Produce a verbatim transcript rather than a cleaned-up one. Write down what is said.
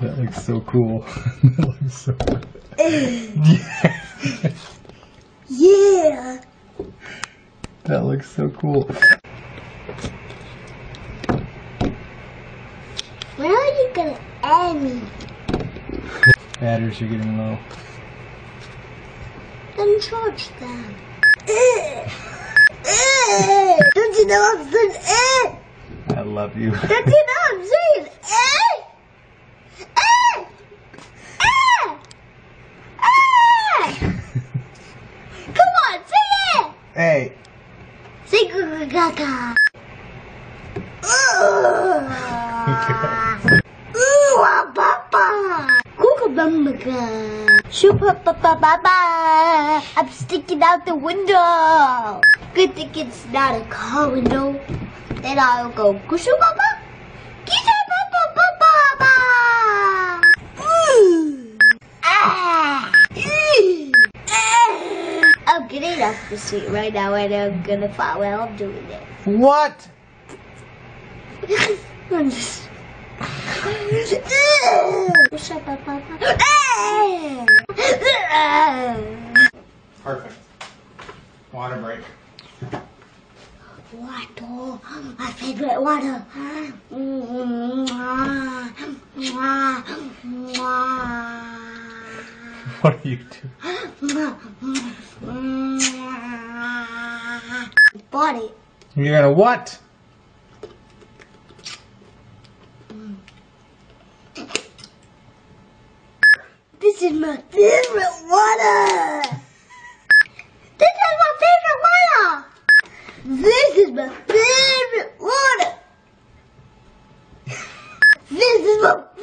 That looks so cool. That looks so cool. Yeah. Yeah. That looks so cool. When are you gonna add me? Batteries are getting low. Then charge them. Don't you know I'm saying eh? I love you. Don't you know I'm saying eh? Eh? Eh? Eh? Come on, say it! Hey. Say gaga. Ooh, papa. Google Bumbaga. Super papa baba. I'm sticking out the window. Good thing it's not a car window. Then I'll go kushu papa. Kisha papa papa papa. Ah. I'm getting off the street right now and I'm gonna find while I'm doing it. What? I'm just. Shut up, Papa. Perfect. Water break. Water, my favorite water. What are you doing? Bought it. You're gonna what? This is my favorite water. This is my favorite water. This is my favorite water. This is my